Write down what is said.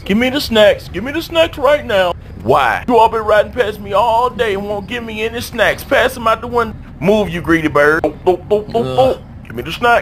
Give me the snacks. Give me the snacks right now. Why? You all been riding past me all day and won't give me any snacks. Pass them out the window. Move, you greedy bird. Give me the snack.